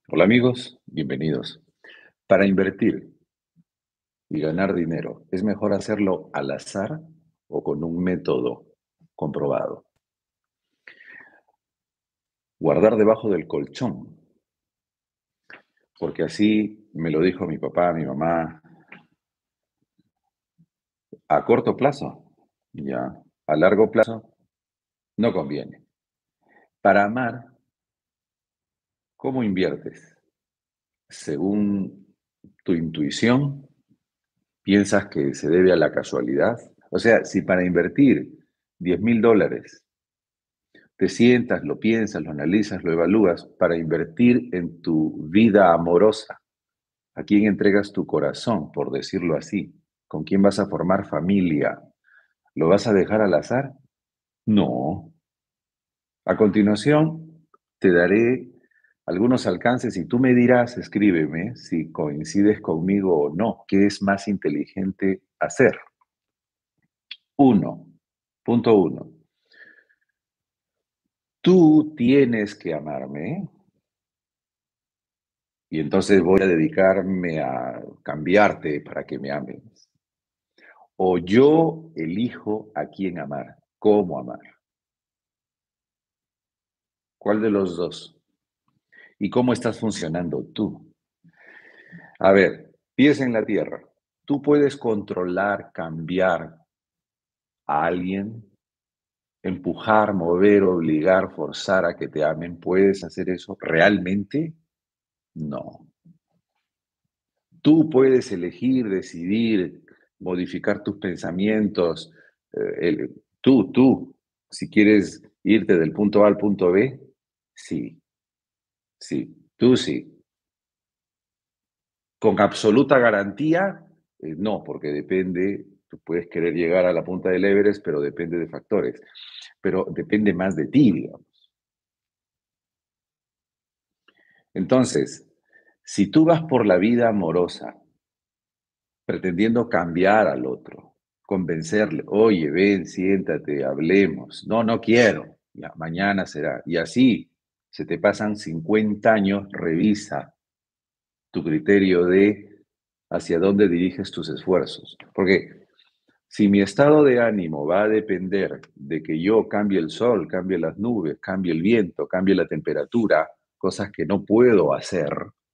Hola amigos, bienvenidos. Para invertir y ganar dinero, ¿es mejor hacerlo al azar o con un método comprobado? Guardar debajo del colchón, porque así me lo dijo mi papá, mi mamá, a corto plazo, ya, a largo plazo no conviene. Para amar, ¿cómo inviertes? Según tu intuición, piensas que se debe a la casualidad. O sea, si para invertir $10,000 te sientas, lo piensas, lo analizas, lo evalúas para invertir en tu vida amorosa. ¿A quién entregas tu corazón, por decirlo así? ¿Con quién vas a formar familia? ¿Lo vas a dejar al azar? No. A continuación, te daré algunos alcances y tú me dirás, escríbeme, si coincides conmigo o no, qué es más inteligente hacer. Uno, punto uno. Tú tienes que amarme. Y entonces voy a dedicarme a cambiarte para que me ames. O yo elijo a quién amar, cómo amar. ¿Cuál de los dos? ¿Y cómo estás funcionando tú? A ver, pies en la tierra. ¿Tú puedes controlar, cambiar a alguien? Empujar, mover, obligar, forzar a que te amen. ¿Puedes hacer eso realmente? No. Tú puedes elegir, decidir, modificar tus pensamientos. Tú, si quieres irte del punto A al punto B, sí, sí, tú sí. Con absoluta garantía, no, porque depende, tú puedes querer llegar a la punta del Everest, pero depende de factores, pero depende más de ti, digamos. Entonces, si tú vas por la vida amorosa pretendiendo cambiar al otro, convencerle, oye, ven, siéntate, hablemos. No, no quiero, ya, mañana será. Y así se te pasan 50 años, revisa tu criterio de hacia dónde diriges tus esfuerzos. Porque si mi estado de ánimo va a depender de que yo cambie el sol, cambie las nubes, cambie el viento, cambie la temperatura, cosas que no puedo hacer,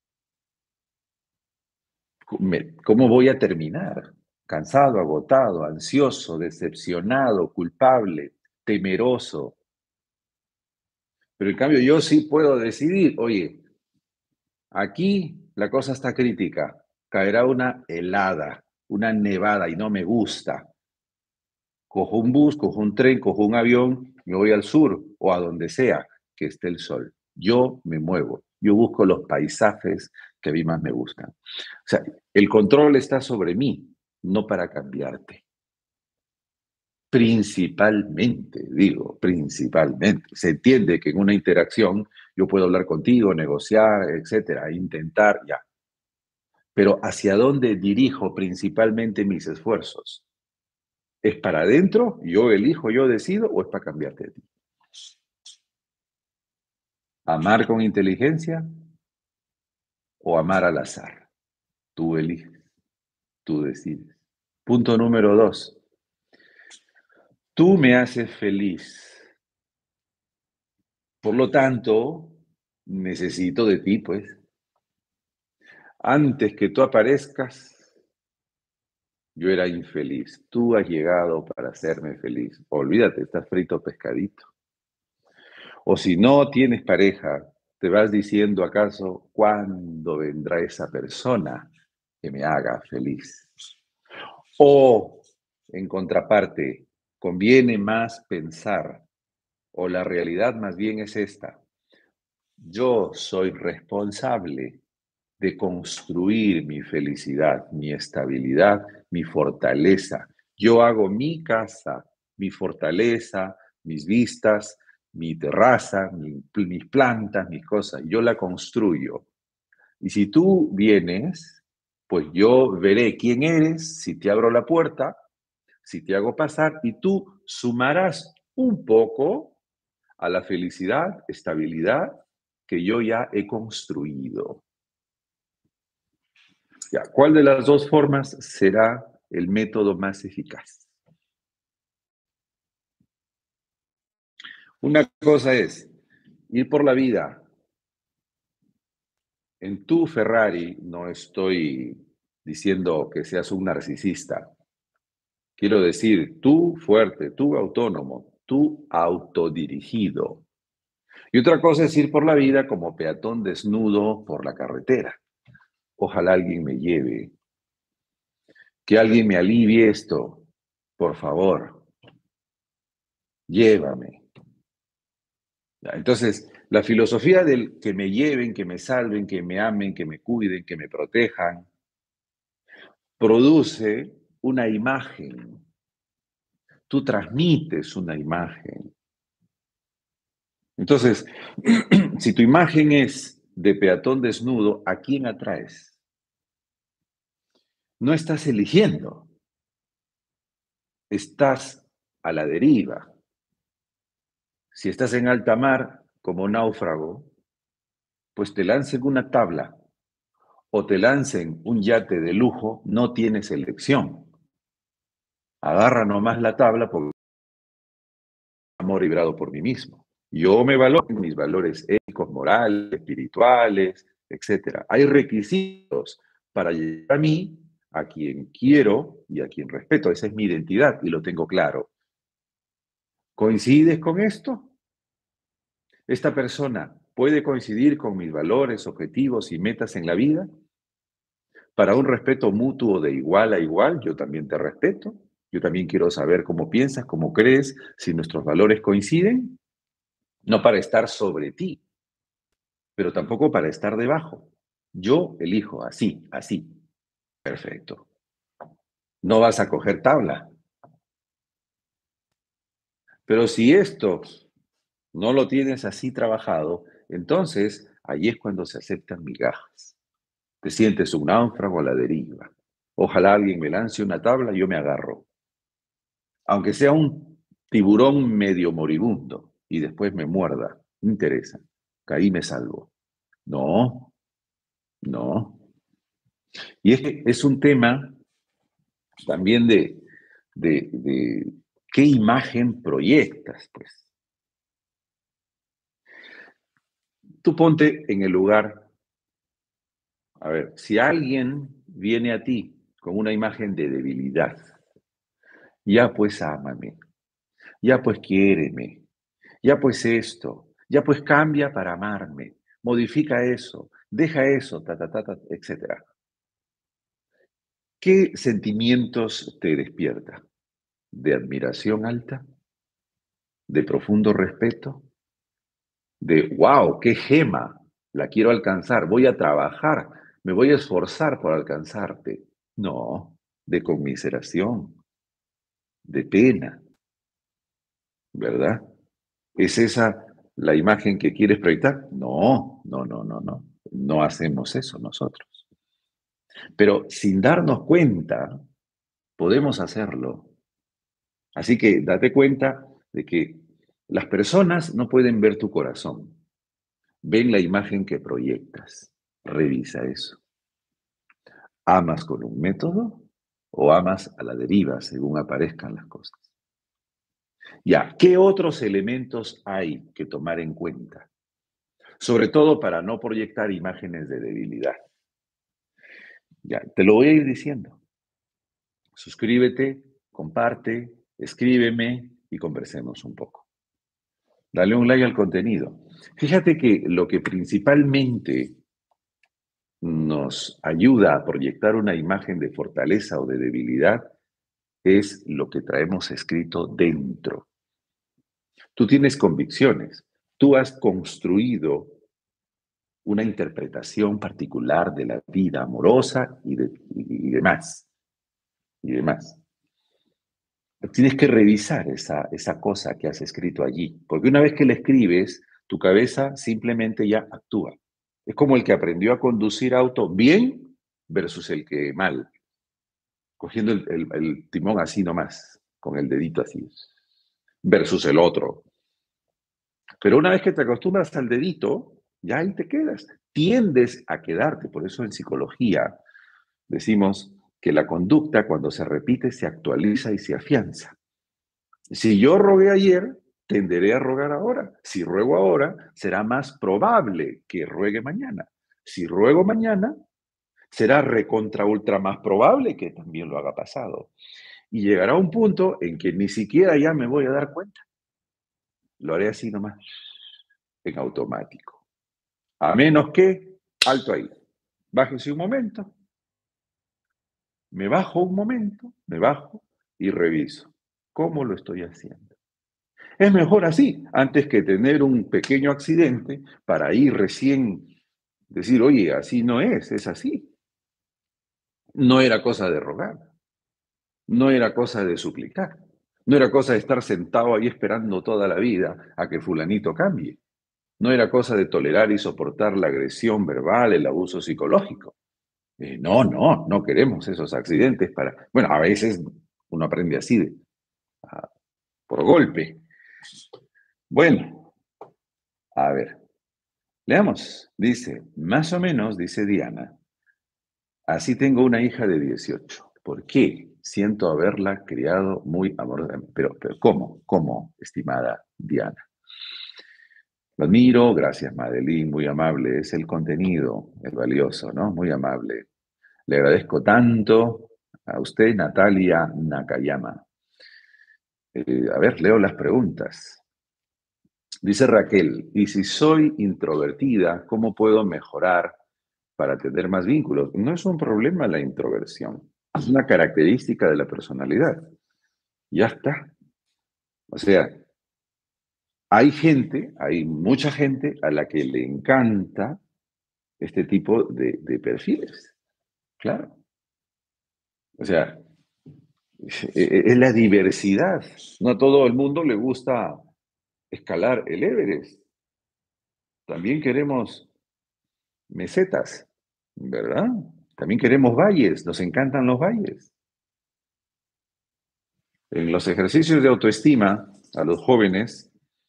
¿cómo voy a terminar? Cansado, agotado, ansioso, decepcionado, culpable, temeroso. Pero en cambio yo sí puedo decidir, oye, aquí la cosa está crítica, caerá una helada, una nevada y no me gusta. Cojo un bus, cojo un tren, cojo un avión, me voy al sur o a donde sea que esté el sol. Yo me muevo, yo busco los paisajes que a mí más me gustan. O sea, el control está sobre mí, no para cambiarte. Principalmente, digo, principalmente. Se entiende que en una interacción yo puedo hablar contigo, negociar, etcétera, intentar, ya. Pero ¿hacia dónde dirijo principalmente mis esfuerzos? ¿Es para adentro? ¿Yo elijo, yo decido o es para cambiarte a ti? ¿Amar con inteligencia o amar al azar? Tú eliges, tú decides. Punto número dos. Tú me haces feliz. Por lo tanto, necesito de ti, pues. Antes que tú aparezcas, yo era infeliz. Tú has llegado para hacerme feliz. Olvídate, estás frito pescadito. O si no tienes pareja, te vas diciendo acaso, ¿cuándo vendrá esa persona que me haga feliz? O, en contraparte, conviene más pensar, o la realidad más bien es esta. Yo soy responsable de construir mi felicidad, mi estabilidad, mi fortaleza. Yo hago mi casa, mi fortaleza, mis vistas, mi terraza, mis plantas, mis cosas. Yo la construyo. Y si tú vienes, pues yo veré quién eres, si te abro la puerta, si te hago pasar, y tú sumarás un poco a la felicidad, estabilidad que yo ya he construido. Ya, ¿cuál de las dos formas será el método más eficaz? Una cosa es ir por la vida en tu Ferrari, no estoy diciendo que seas un narcisista. Quiero decir, tú fuerte, tú autónomo, tú autodirigido. Y otra cosa es ir por la vida como peatón desnudo por la carretera. Ojalá alguien me lleve, que alguien me alivie esto. Por favor, llévame. Ya, entonces, la filosofía del que me lleven, que me salven, que me amen, que me cuiden, que me protejan, produce una imagen. Tú transmites una imagen. Entonces, si tu imagen es de peatón desnudo, ¿a quién atraes? No estás eligiendo, estás a la deriva. Si estás en alta mar como náufrago, pues te lancen una tabla o te lancen un yate de lujo, no tienes elección. Agarra nomás la tabla porque amor librado por mí mismo. Yo me valoro en mis valores éticos, morales, espirituales, etcétera. Hay requisitos para llegar a mí, a quien quiero y a quien respeto. Esa es mi identidad y lo tengo claro. ¿Coincides con esto? ¿Esta persona puede coincidir con mis valores, objetivos y metas en la vida? Para un respeto mutuo de igual a igual, yo también te respeto. Yo también quiero saber cómo piensas, cómo crees, si nuestros valores coinciden. No para estar sobre ti, pero tampoco para estar debajo. Yo elijo así, así. Perfecto. No vas a coger tabla. Pero si esto no lo tienes así trabajado, entonces ahí es cuando se aceptan migajas. Te sientes un náufrago a la deriva. Ojalá alguien me lance una tabla y yo me agarro. Aunque sea un tiburón medio moribundo y después me muerda, no interesa. Caí me salvo. No, no. Y es que es un tema también de qué imagen proyectas, pues. Tú ponte en el lugar, a ver, si alguien viene a ti con una imagen de debilidad, ya pues ámame, ya pues quiéreme, ya pues esto, ya pues cambia para amarme, modifica eso, deja eso, etcétera. ¿Qué sentimientos te despierta? ¿De admiración alta? ¿De profundo respeto? ¿De wow, qué gema? La quiero alcanzar, voy a trabajar, me voy a esforzar por alcanzarte. No, de conmiseración, de pena, ¿verdad? ¿Es esa la imagen que quieres proyectar? No, no, no, no, no. No hacemos eso nosotros. Pero sin darnos cuenta, podemos hacerlo. Así que date cuenta de que las personas no pueden ver tu corazón, ven la imagen que proyectas. Revisa eso. ¿Amas con un método o amas a la deriva según aparezcan las cosas? Ya, ¿qué otros elementos hay que tomar en cuenta? Sobre todo para no proyectar imágenes de debilidad. Ya, te lo voy a ir diciendo. Suscríbete, comparte, escríbeme y conversemos un poco. Dale un like al contenido. Fíjate que lo que principalmente nos ayuda a proyectar una imagen de fortaleza o de debilidad es lo que traemos escrito dentro. Tú tienes convicciones, tú has construido una interpretación particular de la vida amorosa y demás, y demás. Tienes que revisar esa cosa que has escrito allí, porque una vez que la escribes, tu cabeza simplemente ya actúa. Es como el que aprendió a conducir auto bien versus el que mal, cogiendo el timón así nomás, con el dedito así, versus el otro. Pero una vez que te acostumbras al dedito, Ya ahí te quedas. Tiendes a quedarte. Por eso en psicología decimos que la conducta cuando se repite se actualiza y se afianza. Si yo rogué ayer, tenderé a rogar ahora. Si ruego ahora, será más probable que ruegue mañana. Si ruego mañana, será recontra ultra más probable que también lo haga pasado. Y llegará un punto en que ni siquiera ya me voy a dar cuenta. Lo haré así nomás, en automático. A menos que, alto ahí, bájese un momento, me bajo un momento, me bajo y reviso cómo lo estoy haciendo. Es mejor así, antes que tener un pequeño accidente para ir recién decir, oye, así no es así. No era cosa de rogar, no era cosa de suplicar, no era cosa de estar sentado ahí esperando toda la vida a que fulanito cambie. No era cosa de tolerar y soportar la agresión verbal, el abuso psicológico. No queremos esos accidentes para... Bueno, a veces uno aprende así, por golpe. Bueno, a ver, leamos. Dice, más o menos, dice Diana, así tengo una hija de 18. ¿Por qué? Siento haberla criado muy amorosamente. Pero ¿cómo? ¿Cómo, estimada Diana? Lo admiro, gracias Madeline, muy amable. Es el contenido, el valioso, ¿no? Muy amable. Le agradezco tanto a usted, Natalia Nakayama. A ver, leo las preguntas. Dice Raquel, y si soy introvertida, ¿cómo puedo mejorar para tener más vínculos? No es un problema la introversión, es una característica de la personalidad. Ya está. O sea, hay mucha gente a la que le encanta este tipo de perfiles. Claro. O sea, es la diversidad. No a todo el mundo le gusta escalar el Everest. También queremos mesetas, ¿verdad? También queremos valles, nos encantan los valles. En los ejercicios de autoestima a los jóvenes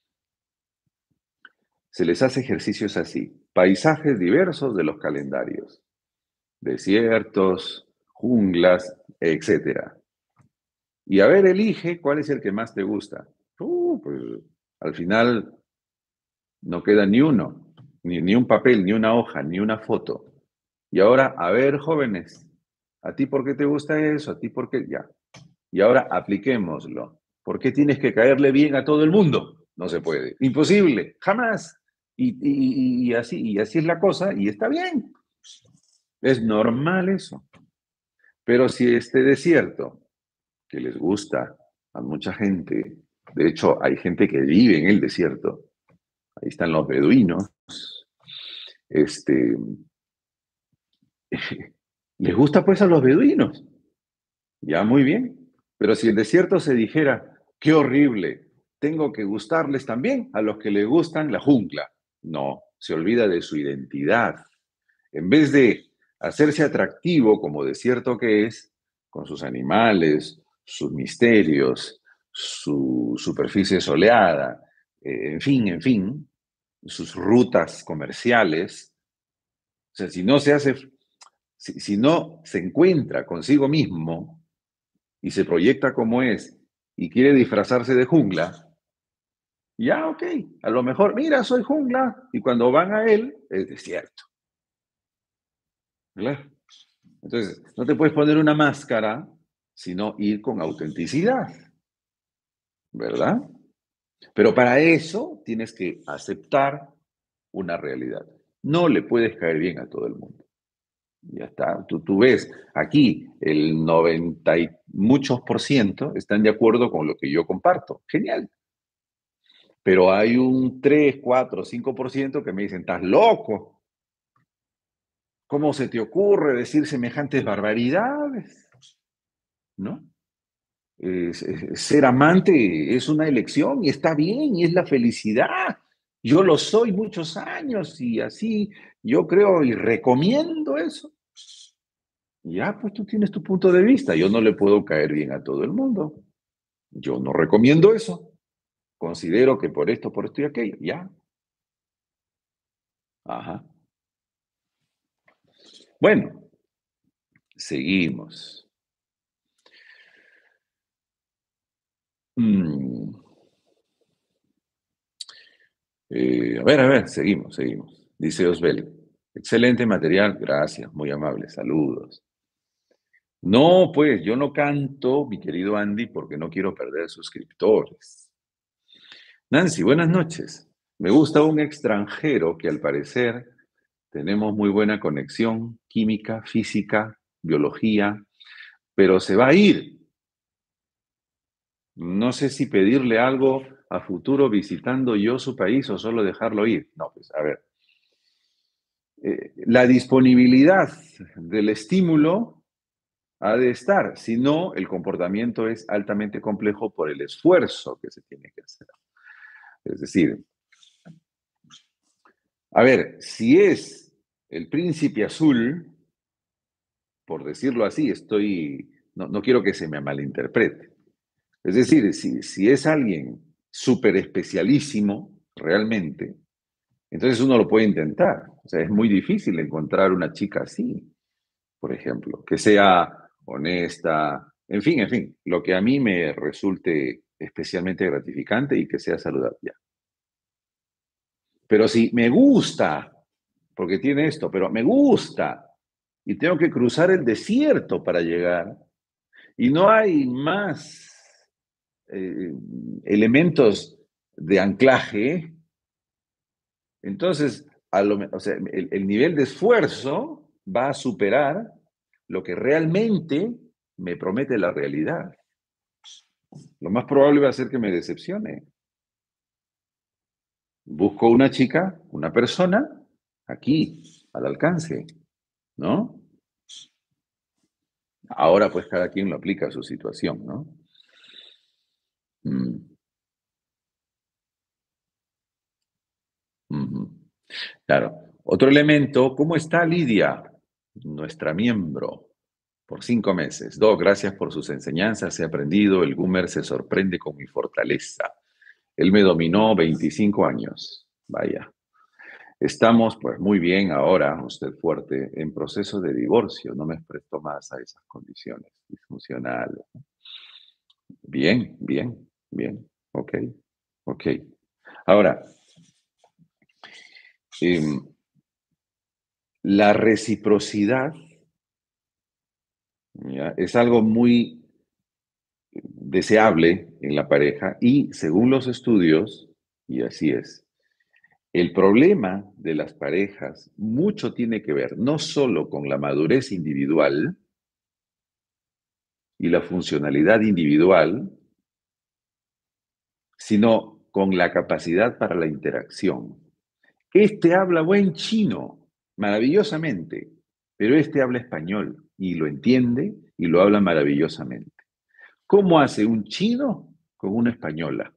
se les hace ejercicios así, paisajes diversos de los calendarios, desiertos, junglas, etcétera. Y a ver, elige cuál es el que más te gusta. Pues al final no queda ni uno, ni un papel, ni una hoja, ni una foto. Y ahora, a ver, jóvenes, ¿a ti por qué te gusta eso? ¿A ti por qué? Ya. Y ahora apliquémoslo. ¿Por qué tienes que caerle bien a todo el mundo? No se puede. Imposible, jamás. Y así es la cosa, y está bien. Es normal eso. Pero si este desierto, que les gusta a mucha gente, de hecho, hay gente que vive en el desierto, ahí están los beduinos, este, les gusta pues a los beduinos, ya muy bien. Pero si el desierto se dijera, qué horrible, tengo que gustarles también a los que les gustan la jungla. No, se olvida de su identidad. En vez de hacerse atractivo como desierto que es, con sus animales, sus misterios, su superficie soleada, en fin, sus rutas comerciales. O sea, si no se encuentra consigo mismo y se proyecta como es y quiere disfrazarse de jungla, ya, ok, a lo mejor, mira, soy jungla, y cuando van a él, es desierto. ¿Verdad? Entonces, no te puedes poner una máscara, sino ir con autenticidad, ¿verdad? Pero para eso tienes que aceptar una realidad. No le puedes caer bien a todo el mundo. Ya está. Tú ves, aquí el 90 y muchos por ciento están de acuerdo con lo que yo comparto. Genial. Pero hay un 3, 4, 5% que me dicen, estás loco. ¿Cómo se te ocurre decir semejantes barbaridades? ¿No? Ser amante es una elección y está bien y es la felicidad. Yo lo soy muchos años y así yo creo y recomiendo eso. Ya, pues tú tienes tu punto de vista. Yo no le puedo caer bien a todo el mundo. Yo no recomiendo eso. Considero que por esto y aquello. Ya. Ajá. Bueno, seguimos. Mm, a ver, seguimos. Dice Osbel. Excelente material, gracias, muy amable, saludos. No, pues yo no canto, mi querido Andy, porque no quiero perder suscriptores. Nancy, buenas noches. Me gusta un extranjero que al parecer tenemos muy buena conexión, química, física, biología, pero se va a ir. No sé si pedirle algo a futuro visitando yo su país o solo dejarlo ir. No, pues a ver. La disponibilidad del estímulo ha de estar, si no, el comportamiento es altamente complejo por el esfuerzo que se tiene que hacer. Es decir, a ver, si es el príncipe azul, por decirlo así, no quiero que se me malinterprete. Es decir, si es alguien súper especialísimo, realmente, entonces uno lo puede intentar. O sea, es muy difícil encontrar una chica así, por ejemplo, que sea honesta, en fin, lo que a mí me resulte especialmente gratificante y que sea saludable. Ya. Pero si me gusta, porque tiene esto, pero me gusta y tengo que cruzar el desierto para llegar y no hay más eh, elementos de anclaje, entonces o sea, el nivel de esfuerzo va a superar lo que realmente me promete la realidad. Lo más probable va a ser que me decepcione. Busco una chica, una persona, aquí, al alcance, ¿no? Ahora pues cada quien lo aplica a su situación, ¿no? Mm, ujú. Claro. Otro elemento, ¿cómo está Lidia? Nuestra miembro, por 5 meses. Gracias por sus enseñanzas, he aprendido, el Goomer se sorprende con mi fortaleza. Él me dominó 25 años. Vaya. Estamos, pues, muy bien ahora, usted fuerte, en proceso de divorcio. No me presto más a esas condiciones disfuncionales. Bien, bien, bien. Ok, ok. Ahora, em, la reciprocidad, ¿ya? Es algo muy deseable en la pareja y según los estudios, y así es, el problema de las parejas mucho tiene que ver no solo con la madurez individual y la funcionalidad individual, sino con la capacidad para la interacción. Este habla buen chino, maravillosamente, pero este habla español y lo entiende y lo habla maravillosamente. ¿Cómo hace un chino con una española?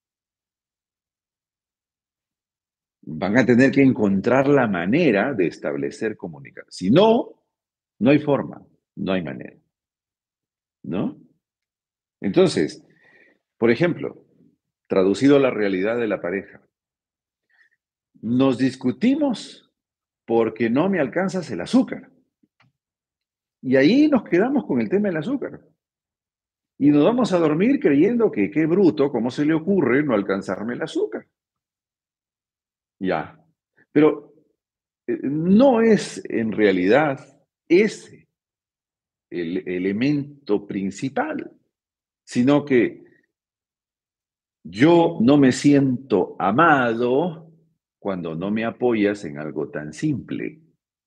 Van a tener que encontrar la manera de establecer comunicación. Si no, no hay forma, no hay manera, ¿no? Entonces, por ejemplo, traducido a la realidad de la pareja, nos discutimos porque no me alcanzas el azúcar. Y ahí nos quedamos con el tema del azúcar. Y nos vamos a dormir creyendo que qué bruto, ¿cómo se le ocurre no alcanzarme el azúcar? Ya. Pero no es en realidad ese el elemento principal, sino que yo no me siento amado cuando no me apoyas en algo tan simple.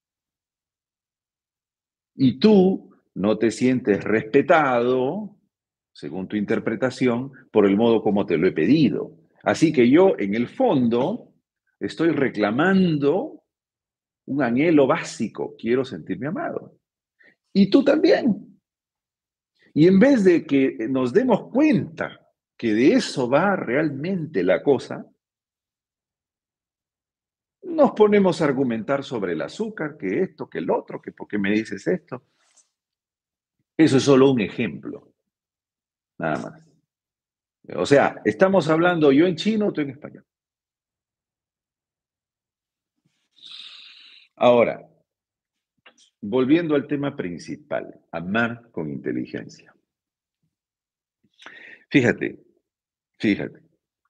Y tú no te sientes respetado, según tu interpretación, por el modo como te lo he pedido. Así que yo, en el fondo, estoy reclamando un anhelo básico. Quiero sentirme amado. Y tú también. Y en vez de que nos demos cuenta que de eso va realmente la cosa, nos ponemos a argumentar sobre el azúcar, que esto, que el otro, que por qué me dices esto. Eso es solo un ejemplo, nada más. O sea, estamos hablando yo en chino, tú en español. Ahora, volviendo al tema principal, amar con inteligencia. Fíjate, fíjate,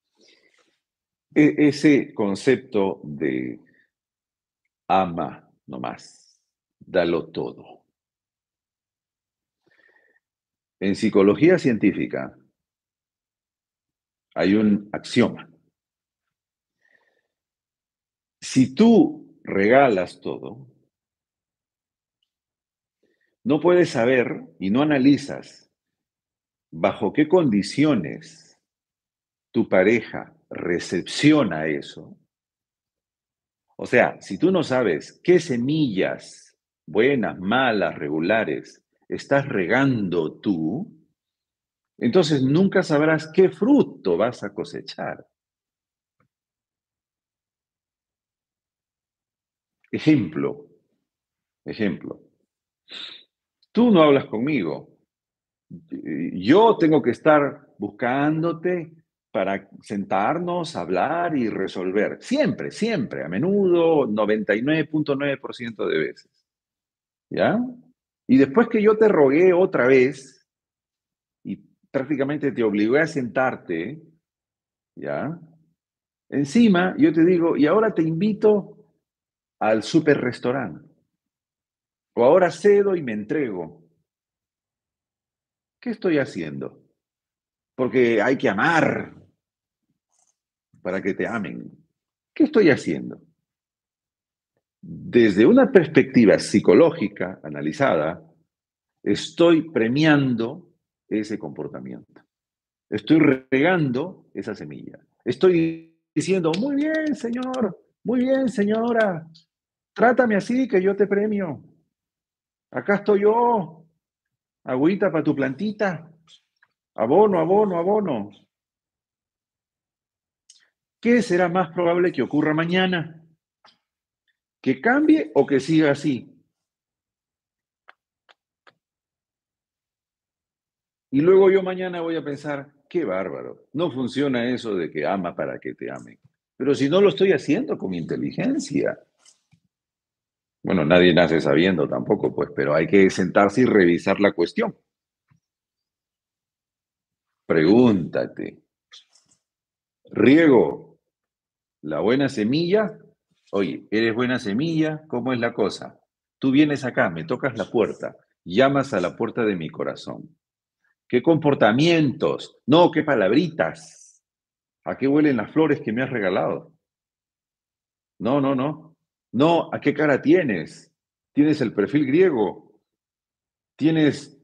ese concepto de ama no más, dalo todo. En psicología científica hay un axioma. Si tú regalas todo, no puedes saber y no analizas bajo qué condiciones tu pareja recepciona eso. O sea, si tú no sabes qué semillas, buenas, malas, regulares, estás regando tú, entonces nunca sabrás qué fruto vas a cosechar. Ejemplo, ejemplo. Tú no hablas conmigo. Yo tengo que estar buscándote para sentarnos, hablar y resolver. Siempre, siempre, a menudo, 99.9% de veces. ¿Ya? Y después que yo te rogué otra vez y prácticamente te obligué a sentarte, ¿ya? Encima yo te digo, y ahora te invito al super restaurante. O ahora cedo y me entrego. ¿Qué estoy haciendo? Porque hay que amar para que te amen. ¿Qué estoy haciendo? Desde una perspectiva psicológica analizada, estoy premiando ese comportamiento. Estoy regando esa semilla. Estoy diciendo, muy bien, señora, trátame así que yo te premio. Acá estoy yo, agüita para tu plantita, abono, abono, abono. ¿Qué será más probable que ocurra mañana? ¿Que cambie o que siga así? Y luego yo mañana voy a pensar, qué bárbaro, no funciona eso de que ama para que te amen. Pero si no lo estoy haciendo con inteligencia. Bueno, nadie nace sabiendo tampoco, pues, pero hay que sentarse y revisar la cuestión. Pregúntate, ¿riego la buena semilla? Oye, ¿eres buena semilla? ¿Cómo es la cosa? Tú vienes acá, me tocas la puerta, llamas a la puerta de mi corazón. ¿Qué comportamientos? No, qué palabritas. ¿A qué huelen las flores que me has regalado? No, no, no. No, ¿a qué cara tienes? Tienes el perfil griego, tienes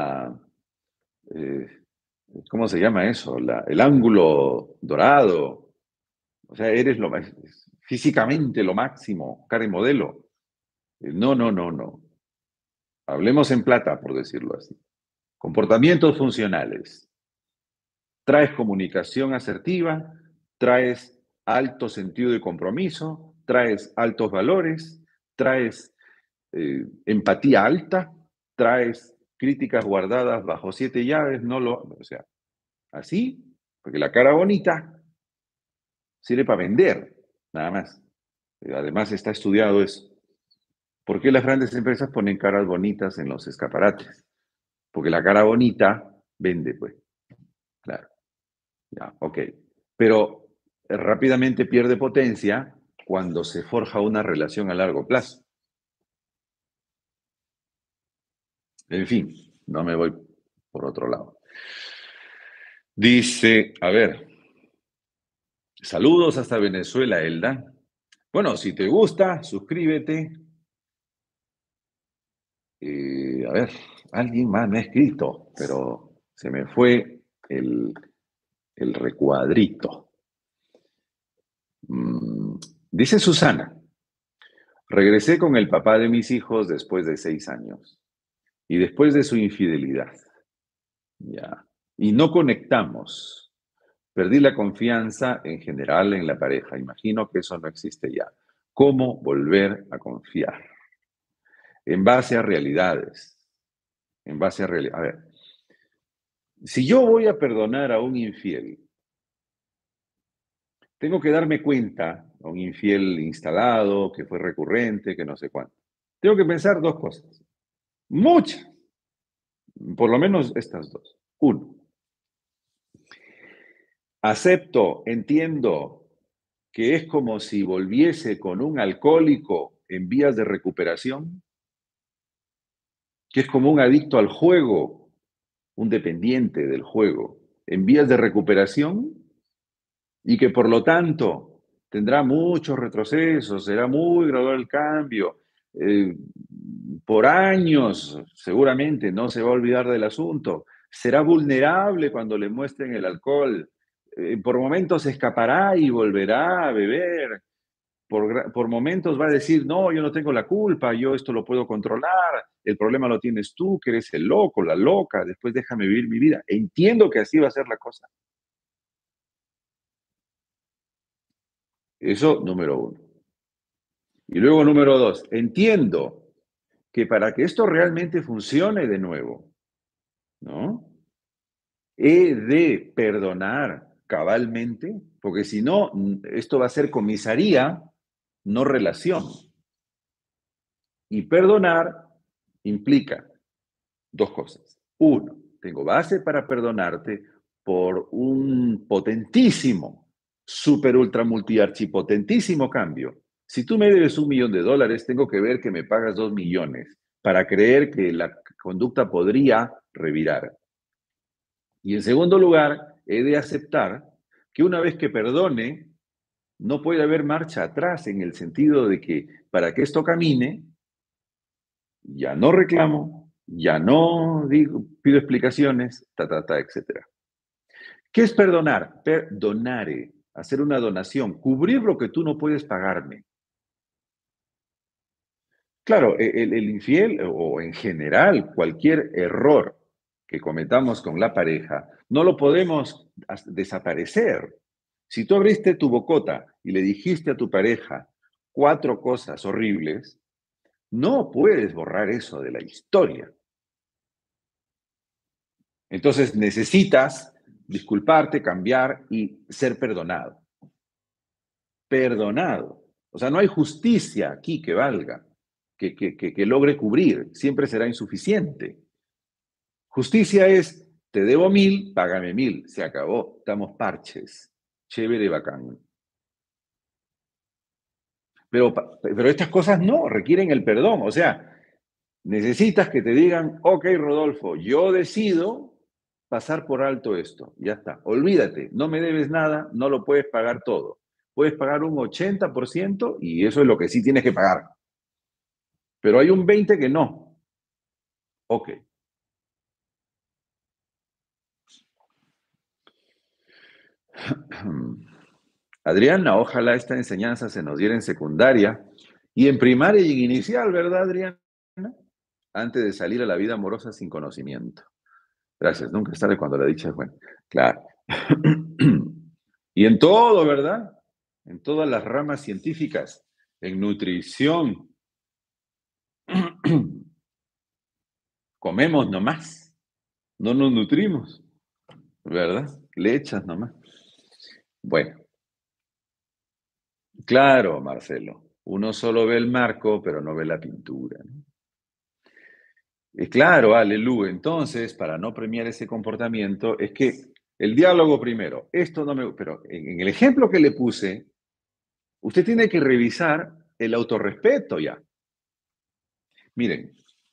eh, ¿cómo se llama eso? El ángulo dorado. O sea, eres físicamente lo máximo, cara y modelo. No, no, no, no. Hablemos en plata, por decirlo así. Comportamientos funcionales. Traes comunicación asertiva, traes alto sentido de compromiso, traes altos valores, traes empatía alta, traes críticas guardadas bajo 7 llaves, o sea, así, porque la cara bonita sirve para vender, nada más. Además está estudiado eso. ¿Por qué las grandes empresas ponen caras bonitas en los escaparates? Porque la cara bonita vende, pues, claro. Ya, ok. Pero rápidamente pierde potencia cuando se forja una relación a largo plazo. En fin, no me voy por otro lado. Dice, a ver, saludos hasta Venezuela, Elda. Bueno, si te gusta, suscríbete. A ver, alguien más me ha escrito, pero se me fue el recuadrito. Dice Susana, regresé con el papá de mis hijos después de 6 años y después de su infidelidad. Ya. Y no conectamos. Perdí la confianza en general en la pareja. Imagino que eso no existe ya. ¿Cómo volver a confiar? En base a realidades. En base a realidades. A ver, si yo voy a perdonar a un infiel tengo que darme cuenta a un infiel instalado, que fue recurrente, que no sé cuánto. Tengo que pensar dos cosas. Muchas. Por lo menos estas dos. Uno, acepto, entiendo que es como si volviese con un alcohólico en vías de recuperación, que es como un adicto al juego, un dependiente del juego, en vías de recuperación y que por lo tanto tendrá muchos retrocesos, será muy gradual el cambio. eh, por años seguramente no se va a olvidar del asunto, será vulnerable cuando le muestren el alcohol, por momentos escapará y volverá a beber, por momentos va a decir, no, yo no tengo la culpa, yo esto lo puedo controlar, el problema lo tienes tú, que eres el loco, la loca, después déjame vivir mi vida. Entiendo que así va a ser la cosa. Eso, número uno. Y luego, número dos, entiendo que para que esto realmente funcione de nuevo, ¿no? He de perdonar cabalmente, porque si no, esto va a ser comisaría, no relación. Y perdonar implica dos cosas. Uno, tengo base para perdonarte por un potentísimo, super ultra multiarchipotentísimo cambio. Si tú me debes $1.000.000, tengo que ver que me pagas 2 millones para creer que la conducta podría revirar. Y en segundo lugar, he de aceptar que una vez que perdone, no puede haber marcha atrás en el sentido de que para que esto camine, ya no reclamo, ya no digo, pido explicaciones, etcétera. ¿Qué es perdonar? Perdonare, hacer una donación, cubrir lo que tú no puedes pagarme. Claro, el infiel o en general cualquier error que cometamos con la pareja, no lo podemos desaparecer. Si tú abriste tu bocota y le dijiste a tu pareja 4 cosas horribles, no puedes borrar eso de la historia. Entonces necesitas disculparte, cambiar y ser perdonado. Perdonado. O sea, no hay justicia aquí que valga, que logre cubrir. Siempre será insuficiente. Justicia es, te debo 1.000, págame 1.000. Se acabó. Estamos parches. Chévere, bacán. Pero estas cosas no, requieren el perdón. O sea, necesitas que te digan, ok, Rodolfo, yo decido pasar por alto esto. Ya está. Olvídate, no me debes nada, no lo puedes pagar todo. Puedes pagar un 80% y eso es lo que sí tienes que pagar. Pero hay un 20% que no. Ok. Adriana, ojalá esta enseñanza se nos diera en secundaria y en primaria y en inicial, ¿verdad, Adriana? Antes de salir a la vida amorosa sin conocimiento. Gracias, nunca es tarde cuando la dicha es buena. Claro. Y en todo, ¿verdad? En todas las ramas científicas, en nutrición. Comemos nomás, no nos nutrimos, ¿verdad? Le echas nomás. Bueno, claro, Marcelo. Uno solo ve el marco, pero no ve la pintura, ¿no? Y claro, aleluya. Entonces, para no premiar ese comportamiento, es que el diálogo primero, esto no me... Pero en el ejemplo que le puse, usted tiene que revisar el autorrespeto ya. Miren,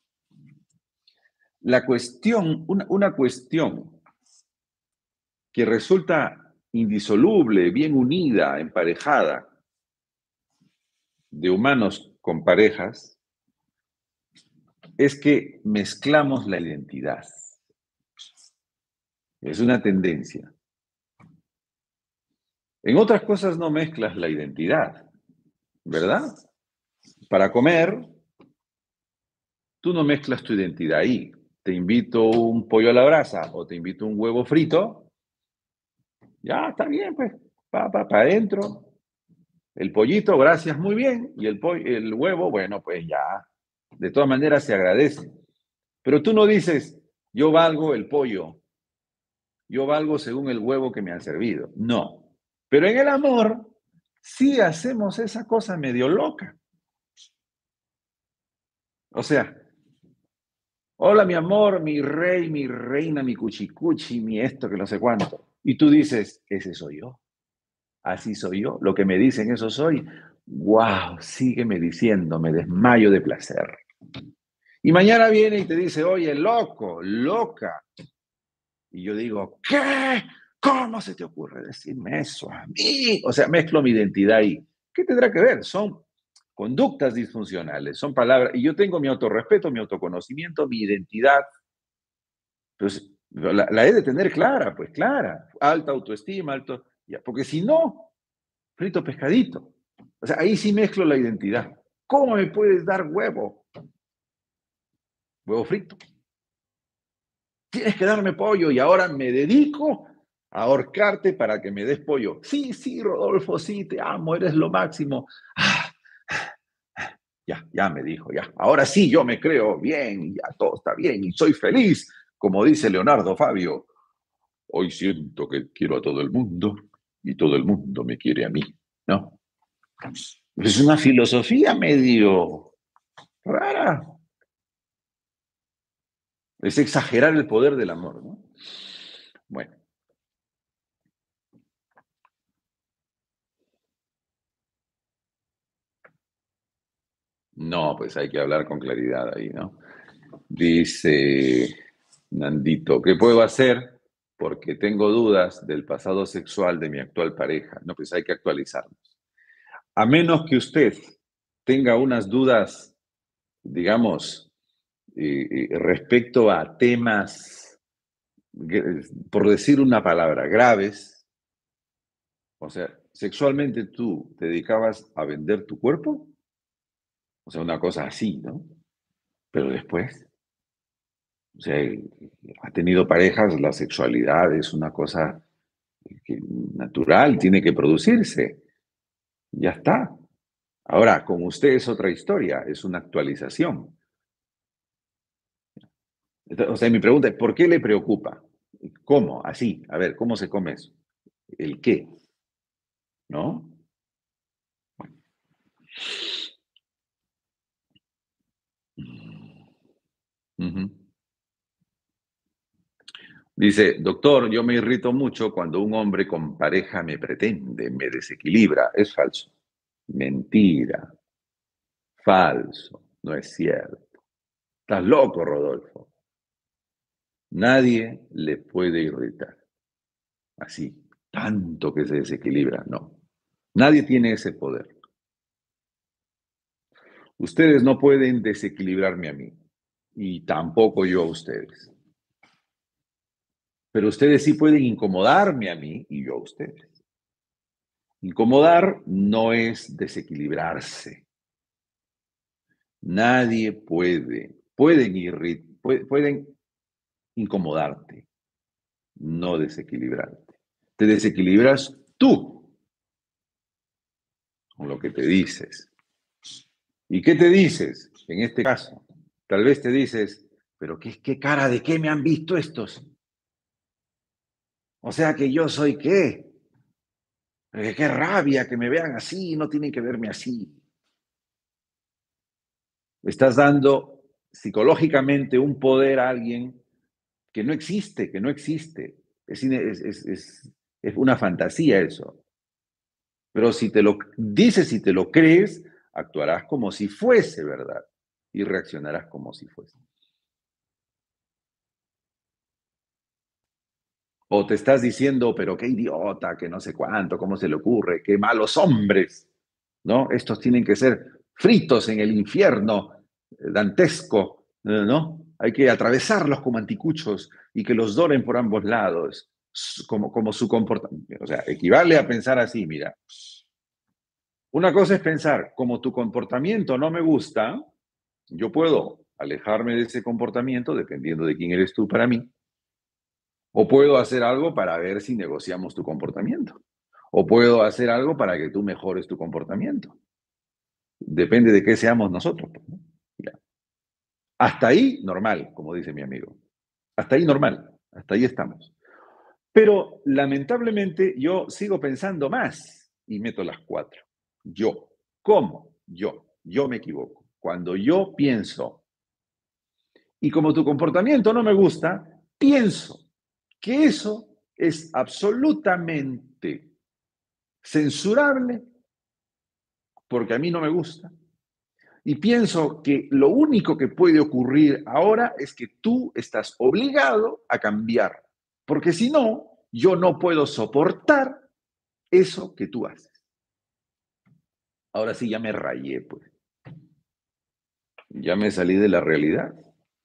la cuestión, una cuestión que resulta indisoluble, bien unida, emparejada, de humanos con parejas, es que mezclamos la identidad. Es una tendencia. En otras cosas no mezclas la identidad, ¿verdad? Para comer, tú no mezclas tu identidad ahí. Te invito un pollo a la brasa o te invito un huevo frito, ya está bien, pues, para adentro. El pollito, gracias, muy bien. Y el huevo, bueno, pues ya. De todas maneras se agradece. Pero tú no dices, yo valgo el pollo, yo valgo según el huevo que me han servido. No. Pero en el amor, sí hacemos esa cosa medio loca. O sea, hola mi amor, mi rey, mi reina, mi cuchicuchi, mi esto que no sé cuánto. Y tú dices, ese soy yo, así soy yo, lo que me dicen eso soy. Wow, sígueme diciendo, me desmayo de placer. Y mañana viene y te dice, oye, loco, loca. Y yo digo, ¿qué? ¿Cómo se te ocurre decirme eso a mí? O sea, mezclo mi identidad y ¿qué tendrá que ver? Son conductas disfuncionales, son palabras. Y yo tengo mi autorrespeto, mi autoconocimiento, mi identidad. Entonces, la he de tener clara, pues clara. Alta autoestima, alto. Ya, porque si no, frito pescadito. O sea, ahí sí mezclo la identidad. ¿Cómo me puedes dar huevo? Huevo frito. Tienes que darme pollo y ahora me dedico a ahorcarte para que me des pollo. Sí, sí, Rodolfo, sí, te amo, eres lo máximo. Ah, ya me dijo, ya. Ahora sí, yo me creo bien, ya todo está bien y soy feliz, como dice Leonardo Fabio. Hoy siento que quiero a todo el mundo y todo el mundo me quiere a mí, ¿no? Es una filosofía medio rara. Es exagerar el poder del amor, ¿no? Bueno, no, pues hay que hablar con claridad ahí, ¿no? Dice Nandito, ¿qué puedo hacer? Porque tengo dudas del pasado sexual de mi actual pareja. No, pues hay que actualizarnos. A menos que usted tenga unas dudas, digamos, respecto a temas, por decir una palabra, graves, o sea, sexualmente tú te dedicabas a vender tu cuerpo, o sea, una cosa así, ¿no? Pero después, o sea, ha tenido parejas, la sexualidad es una cosa natural, tiene que producirse, ya está. Ahora, con usted es otra historia, es una actualización. O sea, mi pregunta es, ¿por qué le preocupa? ¿Cómo? Así, a ver, ¿cómo se come eso? ¿El qué? ¿No? Ujú. Dice, doctor, yo me irrito mucho cuando un hombre con pareja me pretende, me desequilibra. Es falso. Mentira. Falso. No es cierto. Estás loco, Rodolfo. Nadie le puede irritar. Así, tanto que se desequilibra. No. Nadie tiene ese poder. Ustedes no pueden desequilibrarme a mí. Y tampoco yo a ustedes. Pero ustedes sí pueden incomodarme a mí y yo a ustedes. Incomodar no es desequilibrarse. Nadie pueden incomodarte, no desequilibrarte. Te desequilibras tú con lo que te dices. ¿Y qué te dices? En este caso, tal vez te dices, pero qué cara de qué me han visto estos. O sea que yo soy qué. Qué rabia que me vean así, no tienen que verme así. Estás dando psicológicamente un poder a alguien que no existe, que no existe. Es una fantasía eso. Pero si te lo dices y te lo crees, actuarás como si fuese verdad y reaccionarás como si fuese. O te estás diciendo, pero qué idiota, que no sé cuánto, cómo se le ocurre, qué malos hombres, ¿no? Estos tienen que ser fritos en el infierno dantesco, ¿no? Hay que atravesarlos como anticuchos y que los doren por ambos lados, como su comportamiento. O sea, equivale a pensar así, mira. Una cosa es pensar, como tu comportamiento no me gusta, yo puedo alejarme de ese comportamiento dependiendo de quién eres tú para mí, o puedo hacer algo para ver si negociamos tu comportamiento, o puedo hacer algo para que tú mejores tu comportamiento. Depende de qué seamos nosotros, pues, ¿no? Ya. Hasta ahí, normal, como dice mi amigo. Hasta ahí, normal. Hasta ahí estamos. Pero lamentablemente yo sigo pensando más y meto las 4. Yo. ¿Cómo? Yo me equivoco. Cuando yo pienso, y como tu comportamiento no me gusta, pienso que eso es absolutamente censurable porque a mí no me gusta. Y pienso que lo único que puede ocurrir ahora es que tú estás obligado a cambiar, porque si no, yo no puedo soportar eso que tú haces. Ahora sí, ya me rayé, pues. Ya me salí de la realidad.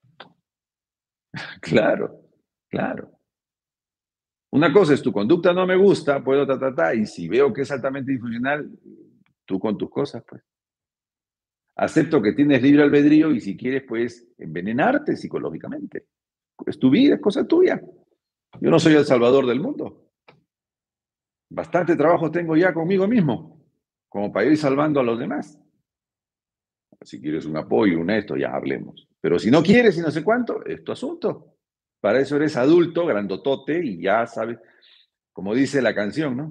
Claro, claro. Una cosa es tu conducta no me gusta, puedo y si veo que es altamente disfuncional, tú con tus cosas, pues. Acepto que tienes libre albedrío y si quieres, puedes envenenarte psicológicamente. Es tu vida, es cosa tuya. Yo no soy el salvador del mundo. Bastante trabajo tengo ya conmigo mismo, como para ir salvando a los demás. Si quieres un apoyo, un esto, ya hablemos. Pero si no quieres y no sé cuánto, es tu asunto. Para eso eres adulto, grandotote y ya sabes, como dice la canción, ¿no?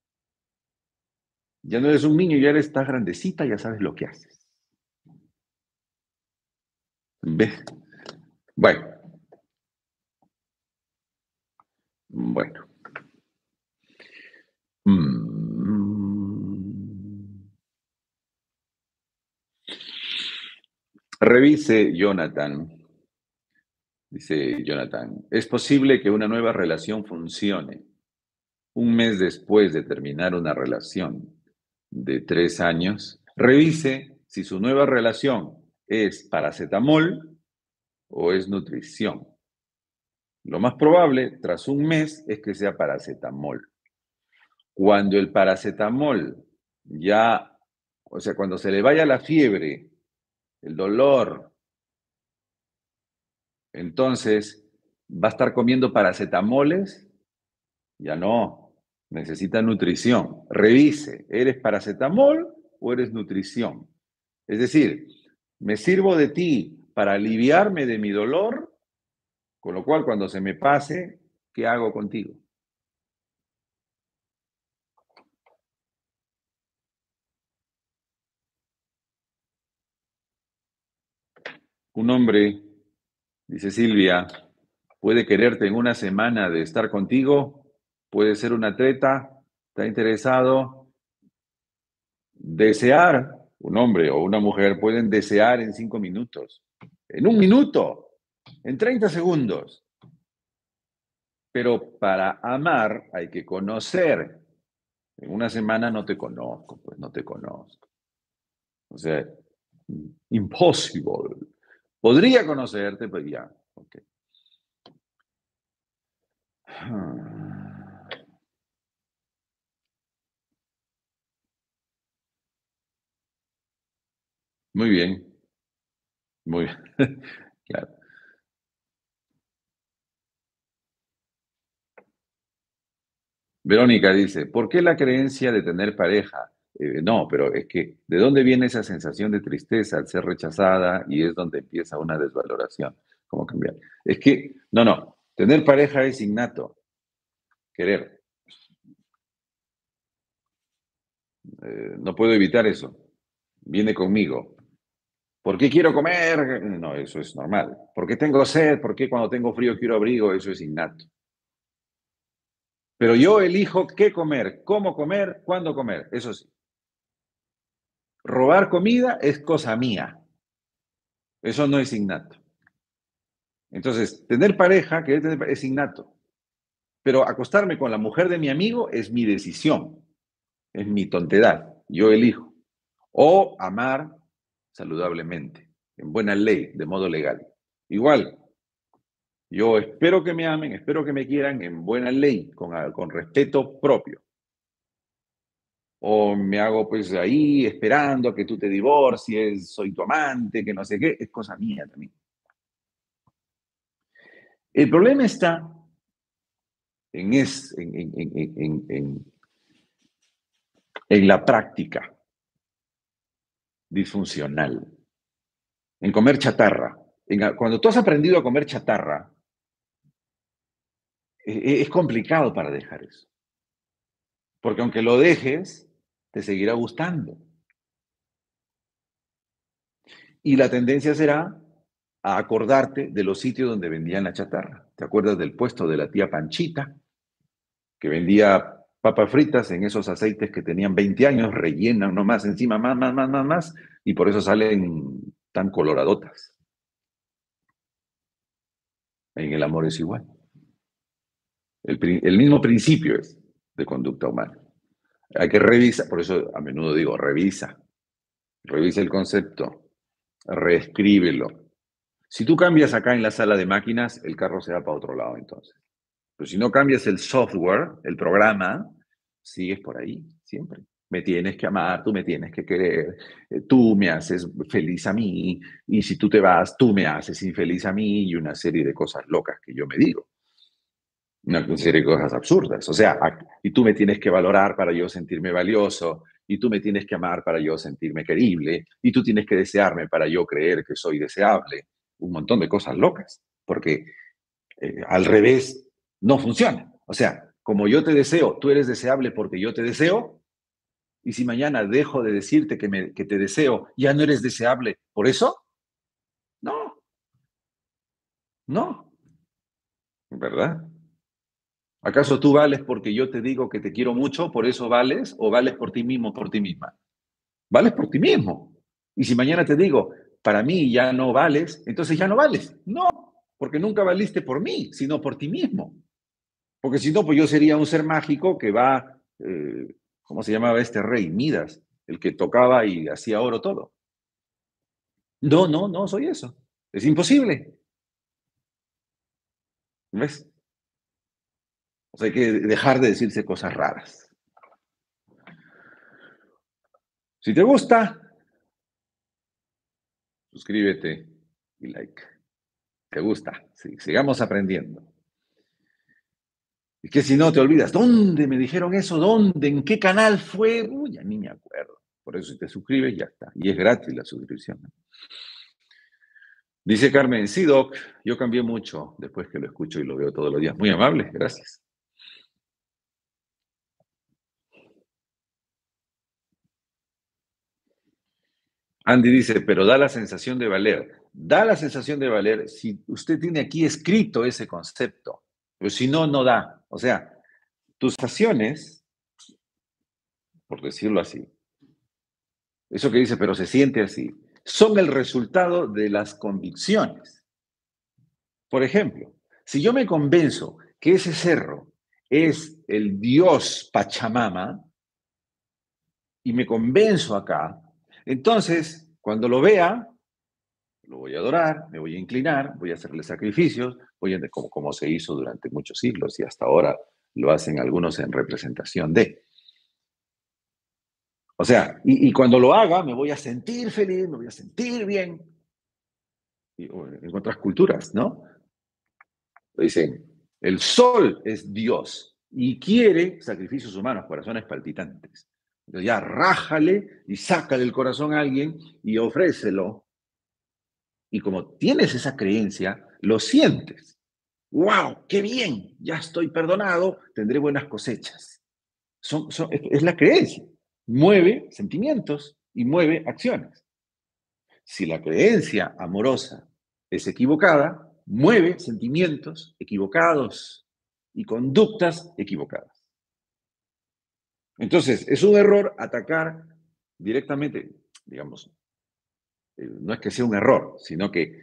Ya no eres un niño, ya eres, estás grandecita, ya sabes lo que haces. ¿Ves? Bueno, bueno. Mm. Revise Jonathan. Dice Jonathan, es posible que una nueva relación funcione un mes después de terminar una relación de 3 años. Revise si su nueva relación es paracetamol o es nutrición. Lo más probable, tras un mes, es que sea paracetamol. Cuando el paracetamol ya, o sea, cuando se le vaya la fiebre, el dolor, entonces va a estar comiendo paracetamoles, ya no, necesita nutrición. Revise, ¿eres paracetamol o eres nutrición? Es decir, me sirvo de ti para aliviarme de mi dolor, con lo cual cuando se me pase, ¿qué hago contigo? Un hombre, dice Silvia, puede quererte en una semana de estar contigo, puede ser una treta, está interesado, desear, un hombre o una mujer pueden desear en 5 minutos, en un minuto, en 30 segundos, pero para amar hay que conocer. En una semana no te conozco, pues no te conozco. O sea, impossible. Podría conocerte, pues ya. Okay. Muy bien, muy bien. Claro. Verónica dice, ¿por qué la creencia de tener pareja? No, pero es que, ¿de dónde viene esa sensación de tristeza al ser rechazada? Y es donde empieza una desvaloración. ¿Cómo cambiar? Es que, no, tener pareja es innato, querer. No puedo evitar eso. Viene conmigo. ¿Por qué quiero comer? No, eso es normal. ¿Por qué tengo sed? ¿Por qué cuando tengo frío quiero abrigo? Eso es innato. Pero yo elijo qué comer, cómo comer, cuándo comer. Eso sí. Robar comida es cosa mía. Eso no es innato. Entonces, tener pareja, es innato. Pero acostarme con la mujer de mi amigo es mi decisión, es mi tontedad. Yo elijo. O amar saludablemente, en buena ley, de modo legal. Igual, yo espero que me amen, espero que me quieran en buena ley, con respeto propio. O me hago pues ahí esperando a que tú te divorcies, soy tu amante, que no sé qué, es cosa mía también. El problema está en, es, en la práctica disfuncional, en comer chatarra. Cuando tú has aprendido a comer chatarra, Es complicado para dejar eso. Porque aunque lo dejes, te seguirá gustando. Y la tendencia será a acordarte de los sitios donde vendían la chatarra. ¿Te acuerdas del puesto de la tía Panchita, que vendía papas fritas en esos aceites que tenían 20 años, rellenan nomás encima, más, y por eso salen tan coloradotas? En el amor es igual. El mismo principio es de conducta humana. Hay que revisar, por eso a menudo digo, revisa el concepto, reescríbelo. Si tú cambias acá en la sala de máquinas, el carro se va para otro lado entonces. Pero si no cambias el software, el programa, sigues por ahí siempre. Me tienes que amar, tú me tienes que querer, tú me haces feliz a mí, y si tú te vas, tú me haces infeliz a mí, y una serie de cosas locas que yo me digo. Una serie de cosas absurdas. O sea, y tú me tienes que valorar para yo sentirme valioso, y tú me tienes que amar para yo sentirme querible, y tú tienes que desearme para yo creer que soy deseable. Un montón de cosas locas, porque al revés no funciona. O sea, como yo te deseo, tú eres deseable porque yo te deseo, y si mañana dejo de decirte que te deseo, ya no eres deseable por eso. No, no, ¿verdad? ¿Acaso tú vales porque yo te digo que te quiero mucho, por eso vales, o vales por ti mismo, por ti misma? Vales por ti mismo. Y si mañana te digo, para mí ya no vales, entonces ya no vales. No, porque nunca valiste por mí, sino por ti mismo. Porque si no, pues yo sería un ser mágico que va, ¿cómo se llamaba este rey? Midas, el que tocaba y hacía oro todo. No, no, no soy eso. Es imposible. ¿Ves? O sea, hay que dejar de decirse cosas raras. Si te gusta, suscríbete y like. ¿Te gusta? Sí, sigamos aprendiendo. Y que si no te olvidas, ¿dónde me dijeron eso? ¿Dónde? ¿En qué canal fue? Uy, ya ni me acuerdo. Por eso si te suscribes, ya está. Y es gratis la suscripción. Dice Carmen, sí, Doc, yo cambié mucho después que lo escucho y lo veo todos los días. Muy amable, gracias. Andy dice, pero da la sensación de valer. Da la sensación de valer si usted tiene aquí escrito ese concepto, pero si no, no da. O sea, tus acciones, por decirlo así, eso que dice, pero se siente así, son el resultado de las convicciones. Por ejemplo, si yo me convenzo que ese cerro es el dios Pachamama y me convenzo acá, entonces cuando lo vea, lo voy a adorar, me voy a inclinar, voy a hacerle sacrificios, como se hizo durante muchos siglos y hasta ahora lo hacen algunos en representación de. O sea, y cuando lo haga me voy a sentir feliz, me voy a sentir bien. Y, en otras culturas, ¿no? Dicen, el sol es Dios y quiere sacrificios humanos, corazones palpitantes. Entonces ya rájale y sácale el corazón a alguien y ofrécelo. Y como tienes esa creencia, lo sientes. ¡Wow! ¡Qué bien! Ya estoy perdonado, tendré buenas cosechas. Es la creencia. Mueve sentimientos y mueve acciones. Si la creencia amorosa es equivocada, mueve sentimientos equivocados y conductas equivocadas. Entonces, es un error atacar directamente, digamos, no es que sea un error, sino que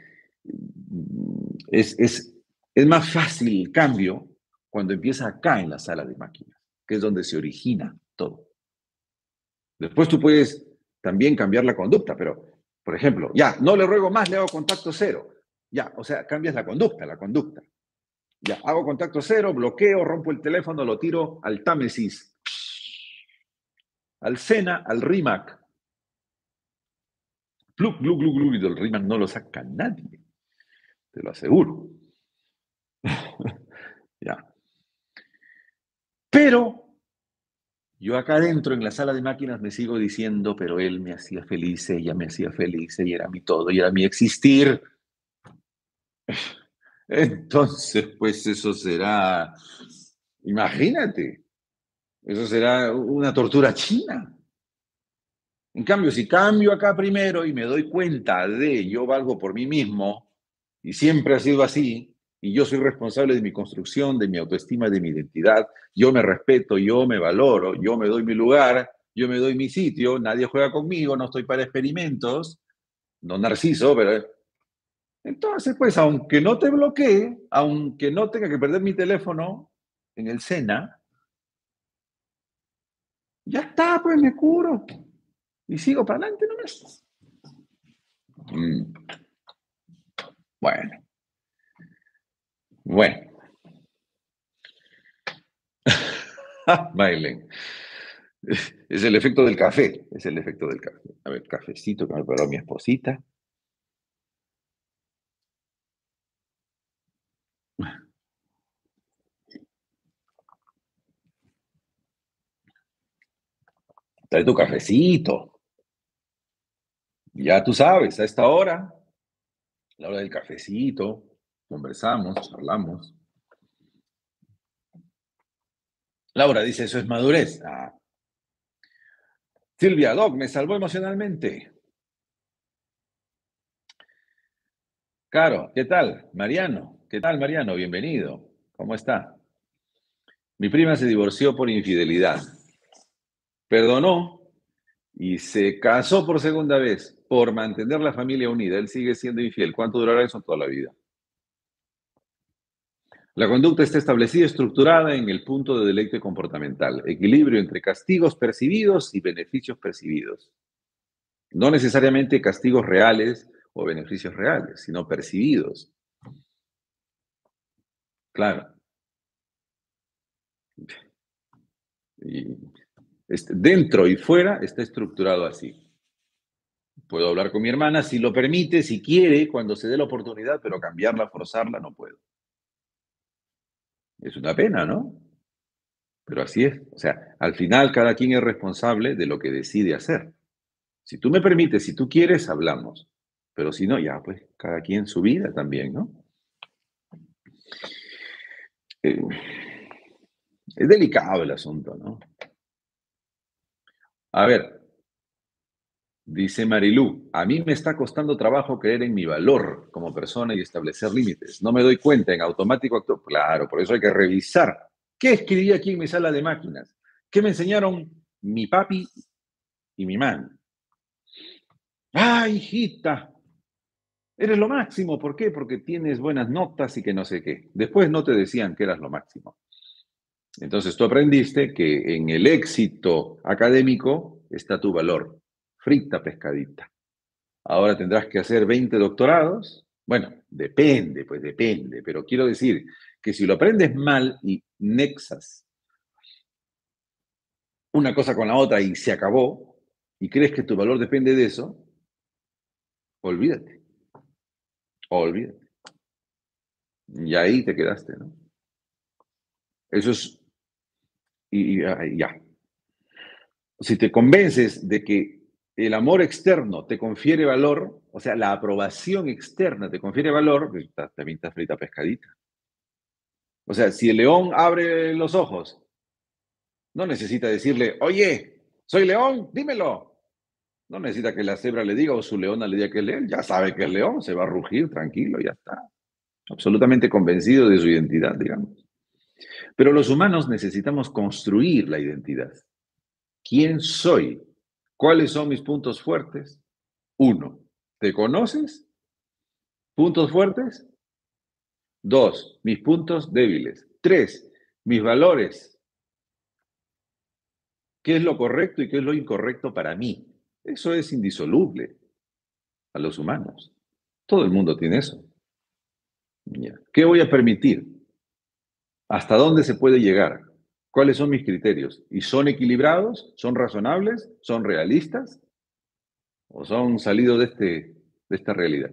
es más fácil el cambio cuando empieza acá en la sala de máquinas, que es donde se origina todo. Después tú puedes también cambiar la conducta, pero, por ejemplo, ya, no le ruego más, le hago contacto cero. Ya, o sea, cambias la conducta, la conducta. Ya, hago contacto cero, bloqueo, rompo el teléfono, lo tiro al Támesis, al Sena, al Rimac. Plug, glu, glu, glu, y del Rimac no lo saca nadie, te lo aseguro. Ya. Pero yo acá adentro en la sala de máquinas me sigo diciendo, pero él me hacía feliz, ella me hacía feliz, ella era mi todo, y era mi existir. Entonces, pues eso será, imagínate, eso será una tortura china. En cambio, si cambio acá primero y me doy cuenta de yo valgo por mí mismo, y siempre ha sido así, y yo soy responsable de mi construcción, de mi autoestima, de mi identidad, yo me respeto, yo me valoro, yo me doy mi lugar, yo me doy mi sitio, nadie juega conmigo, no estoy para experimentos, no narciso, pero entonces, pues, aunque no te bloquee, aunque no tenga que perder mi teléfono en el Sena, ya está, pues me curo y sigo para adelante nomás. Mm, bueno, bueno. Bailen. Es el efecto del café, es el efecto del café. A ver, cafecito que me preparó mi esposita. Trae tu cafecito. Ya tú sabes, a esta hora, la hora del cafecito, conversamos, charlamos. Laura dice, eso es madurez. Ah. Silvia, Doc, me salvó emocionalmente. Caro, ¿qué tal? Mariano, ¿qué tal, Mariano? Bienvenido. ¿Cómo está? Mi prima se divorció por infidelidad. Perdonó y se casó por segunda vez por mantener la familia unida. Él sigue siendo infiel. ¿Cuánto durará eso? Toda la vida. La conducta está establecida y estructurada en el punto de deleite comportamental, equilibrio entre castigos percibidos y beneficios percibidos. No necesariamente castigos reales o beneficios reales, sino percibidos. Claro. Y dentro y fuera está estructurado así. Puedo hablar con mi hermana si lo permite, si quiere, cuando se dé la oportunidad, pero cambiarla, forzarla, no puedo. Es una pena, ¿no? Pero así es. O sea, al final cada quien es responsable de lo que decide hacer. Si tú me permites, si tú quieres, hablamos. Pero si no, ya, pues cada quien su vida también, ¿no? Eh, es delicado el asunto, ¿no? A ver, dice Marilú, a mí me está costando trabajo creer en mi valor como persona y establecer límites. No me doy cuenta, en automático actúo. Claro, por eso hay que revisar. ¿Qué escribí aquí en mi sala de máquinas? ¿Qué me enseñaron mi papi y mi man? Ah, hijita, eres lo máximo. ¿Por qué? Porque tienes buenas notas y que no sé qué. Después no te decían que eras lo máximo. Entonces tú aprendiste que en el éxito académico está tu valor. Frita pescadita. Ahora tendrás que hacer 20 doctorados. Bueno, depende, pues depende. Pero quiero decir que si lo aprendes mal y nexas una cosa con la otra y se acabó, y crees que tu valor depende de eso, olvídate, olvídate. Y ahí te quedaste, ¿no? Eso es, y ya. Si te convences de que el amor externo te confiere valor, o sea, la aprobación externa te confiere valor, pues también está frita pescadita. O sea, si el león abre los ojos, no necesita decirle, oye, soy león, dímelo. No necesita que la cebra le diga o su leona le diga que es león, ya sabe que es león, se va a rugir tranquilo, ya está. Absolutamente convencido de su identidad, digamos. Pero los humanos necesitamos construir la identidad. ¿Quién soy? ¿Cuáles son mis puntos fuertes? Uno, ¿te conoces? ¿Puntos fuertes? Dos, mis puntos débiles. Tres, mis valores. ¿Qué es lo correcto y qué es lo incorrecto para mí? Eso es indisoluble a los humanos. Todo el mundo tiene eso. Ya. ¿Qué voy a permitir? ¿Hasta dónde se puede llegar? ¿Cuáles son mis criterios? ¿Y son equilibrados? ¿Son razonables? ¿Son realistas? ¿O son salidos de esta realidad?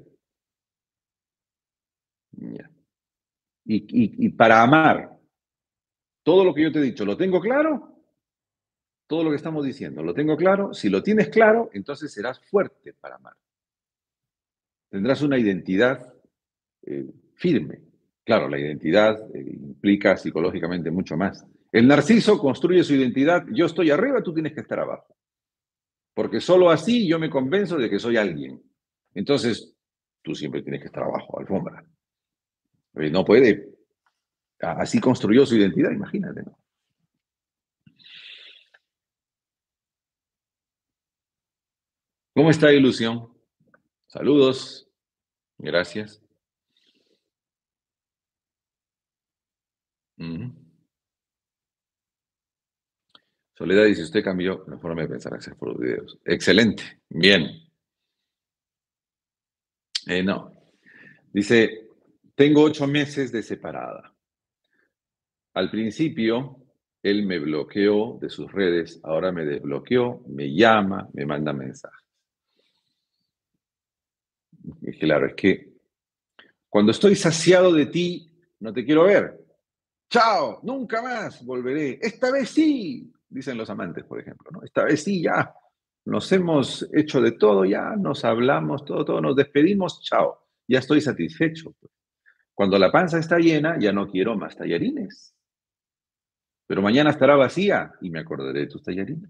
Ya. Y para amar, todo lo que yo te he dicho, ¿lo tengo claro? Todo lo que estamos diciendo, ¿lo tengo claro? Si lo tienes claro, entonces serás fuerte para amar. Tendrás una identidad firme. Claro, la identidad implica psicológicamente mucho más. El narciso construye su identidad, yo estoy arriba, tú tienes que estar abajo, porque solo así yo me convenzo de que soy alguien. Entonces, tú siempre tienes que estar abajo, alfombra. No puede, así construyó su identidad, imagínate, ¿no? ¿Cómo está Ilusión? Saludos, gracias. Ujú. Soledad dice, usted cambió la forma de pensar, gracias por los videos. Excelente, bien. No, dice, tengo 8 meses de separada. Al principio, él me bloqueó de sus redes, ahora me desbloqueó, me llama, me manda mensajes. Y claro, es que cuando estoy saciado de ti, no te quiero ver. Chao, nunca más volveré. Esta vez sí, dicen los amantes, por ejemplo, ¿no? Esta vez sí, ya. Nos hemos hecho de todo, ya nos hablamos, todo, nos despedimos, chao. Ya estoy satisfecho. Cuando la panza está llena, ya no quiero más tallarines. Pero mañana estará vacía y me acordaré de tus tallarines.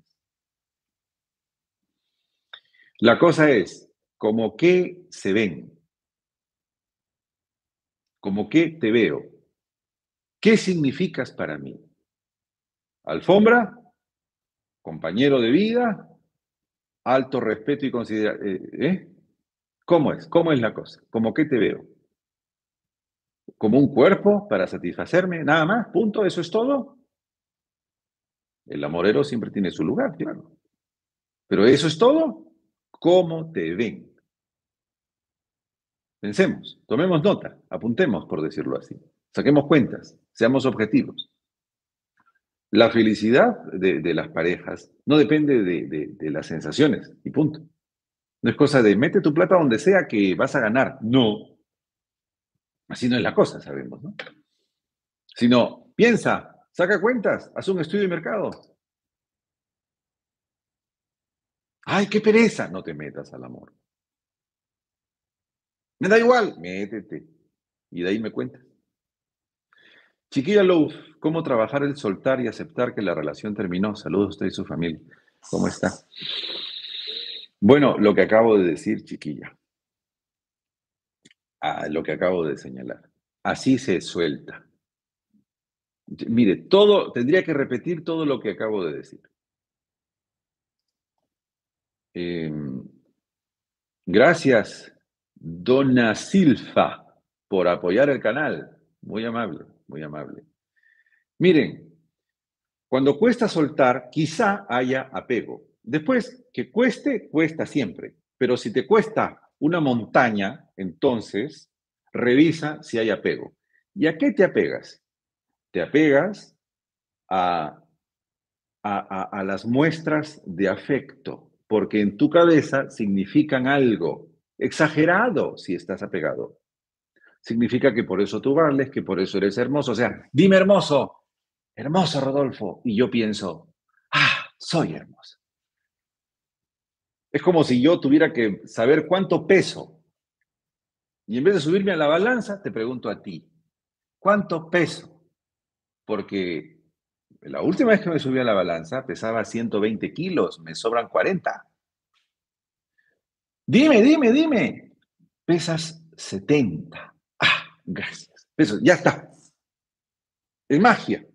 La cosa es, ¿cómo qué se ven? ¿Cómo qué te veo? ¿Qué significas para mí? ¿Alfombra? ¿Compañero de vida? ¿Alto respeto y consideración? ¿Cómo es? ¿Cómo es la cosa? ¿Cómo qué te veo? ¿Como un cuerpo para satisfacerme? Nada más, punto, eso es todo. El amorero siempre tiene su lugar, claro. Pero eso es todo. ¿Cómo te ven? Pensemos, tomemos nota, apuntemos, por decirlo así. Saquemos cuentas, seamos objetivos. La felicidad de las parejas no depende de las sensaciones, y punto. No es cosa de mete tu plata donde sea que vas a ganar. No, así no es la cosa, sabemos, ¿no? Sino, piensa, saca cuentas, haz un estudio de mercado. Ay, qué pereza, no te metas al amor. Me da igual, métete. Y de ahí me cuentas. Chiquilla Love, ¿cómo trabajar el soltar y aceptar que la relación terminó? Saludos a usted y su familia. ¿Cómo está? Bueno, lo que acabo de decir, chiquilla, lo que acabo de señalar. Así se suelta. Mire, todo, tendría que repetir todo lo que acabo de decir. Eh, gracias, Dona Silfa, por apoyar el canal. Muy amable, muy amable. Miren, cuando cuesta soltar, quizá haya apego. Después, que cueste, cuesta siempre. Pero si te cuesta una montaña, entonces revisa si hay apego. ¿Y a qué te apegas? Te apegas a, a las muestras de afecto, porque en tu cabeza significan algo exagerado si estás apegado. Significa que por eso tú vales, que por eso eres hermoso. O sea, dime hermoso, hermoso Rodolfo. Y yo pienso, soy hermoso. Es como si yo tuviera que saber cuánto peso. Y en vez de subirme a la balanza, te pregunto a ti, ¿cuánto peso? Porque la última vez que me subí a la balanza pesaba 120 kilos, me sobran 40. Dime. Pesas 70. Gracias. Eso, ya está. Es magia.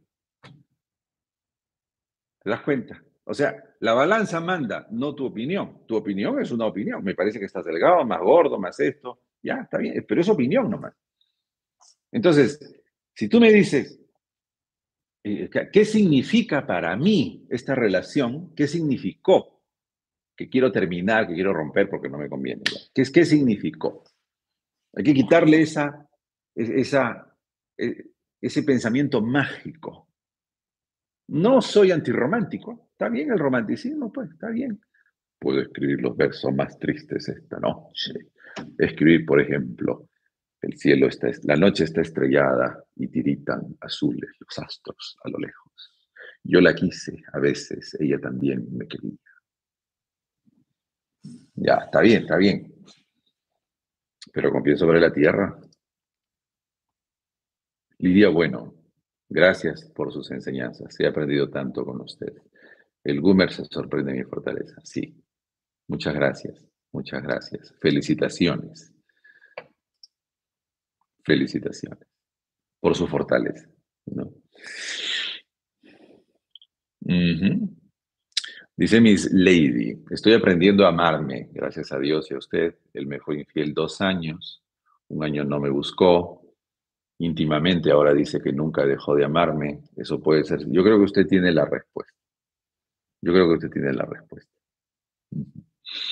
¿Te das cuenta? O sea, la balanza manda, no tu opinión. Tu opinión es una opinión. Me parece que estás delgado, más gordo, más esto. Ya, está bien, pero es opinión nomás. Entonces, si tú me dices, ¿qué significa para mí esta relación? ¿Qué significó? Que quiero terminar, que quiero romper porque no me conviene. ¿Qué significó? Hay que quitarle esa, ese pensamiento mágico. No soy antirromántico. Está bien el romanticismo, pues, está bien. Puedo escribir los versos más tristes esta noche. Escribir, por ejemplo, el cielo está, la noche está estrellada y tiritan azules los astros a lo lejos. Yo la quise, a veces ella también me quería. Ya, está bien, está bien. Pero con pie sobre la tierra. Lidia, bueno, gracias por sus enseñanzas. He aprendido tanto con usted. El Gumer se sorprende de mi fortaleza. Sí, muchas gracias. Muchas gracias. Felicitaciones. Felicitaciones por su fortaleza, ¿no? Ujú. Dice Miss Lady, estoy aprendiendo a amarme, gracias a Dios y a usted. Él me fue infiel 2 años, un año no me buscó, íntimamente ahora dice que nunca dejó de amarme. Eso puede ser, yo creo que usted tiene la respuesta. Yo creo que usted tiene la respuesta. Ujú.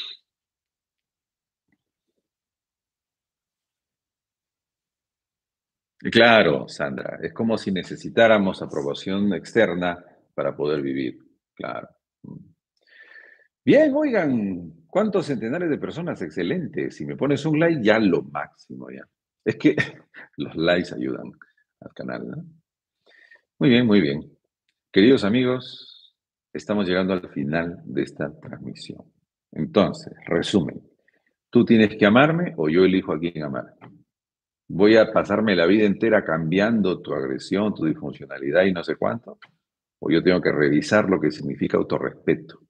Y claro, Sandra, es como si necesitáramos aprobación externa para poder vivir. Claro. Mm. Bien, oigan, ¿cuántos centenares de personas? Excelente. Si me pones un like, ya lo máximo, ya. Es que los likes ayudan al canal, ¿no? Muy bien, muy bien. Queridos amigos, estamos llegando al final de esta transmisión. Entonces, resumen, ¿tú tienes que amarme o yo elijo a quién amar? ¿Voy a pasarme la vida entera cambiando tu agresión, tu disfuncionalidad y no sé cuánto? ¿O yo tengo que revisar lo que significa autorrespeto?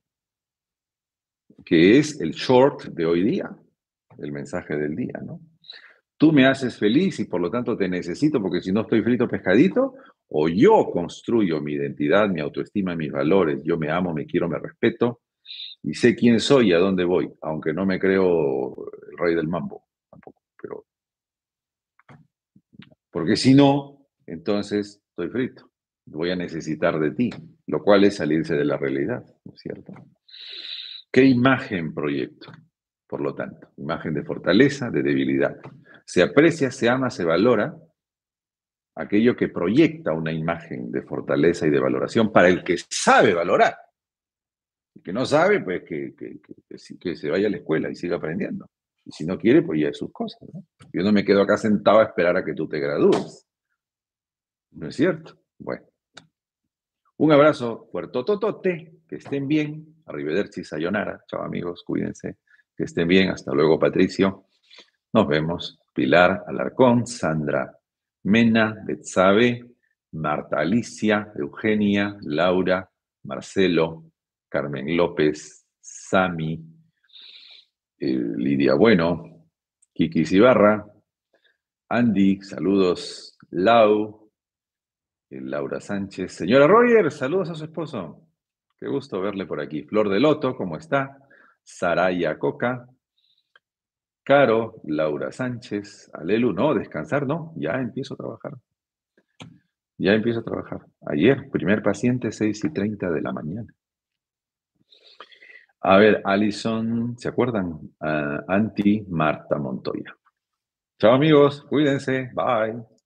Que es el short de hoy día, el mensaje del día, ¿no? Tú me haces feliz y por lo tanto te necesito porque si no estoy frito pescadito, o yo construyo mi identidad, mi autoestima, mis valores, yo me amo, me quiero, me respeto y sé quién soy y a dónde voy, aunque no me creo el rey del mambo tampoco, pero porque si no, entonces estoy frito, voy a necesitar de ti, lo cual es salirse de la realidad, ¿no es cierto? ¿Qué imagen proyecto? Por lo tanto, imagen de fortaleza, de debilidad. Se aprecia, se ama, se valora aquello que proyecta una imagen de fortaleza y de valoración para el que sabe valorar. El que no sabe, pues que se vaya a la escuela y siga aprendiendo. Y si no quiere, pues ya es sus cosas, ¿no? Yo no me quedo acá sentado a esperar a que tú te gradúes. ¿No es cierto? Bueno, un abrazo fuertototote, que estén bien. Arrivederci, sayonara. Chao amigos, cuídense. Que estén bien. Hasta luego, Patricio. Nos vemos. Pilar Alarcón, Sandra Mena, Betsabe, Marta Alicia, Eugenia, Laura, Marcelo, Carmen López, Sami, Lidia Bueno, Kiki Ibarra, Andy, saludos, Lau, Laura Sánchez. Señora Roger, saludos a su esposo. Qué gusto verle por aquí. Flor de Loto, ¿cómo está? Saraya Coca, Caro, Laura Sánchez, Alelu, no, descansar, no, ya empiezo a trabajar. Ya empiezo a trabajar. Ayer, primer paciente, 6:30 de la mañana. A ver, Alison, ¿se acuerdan? Anti Marta Montoya. Chao amigos, cuídense, bye.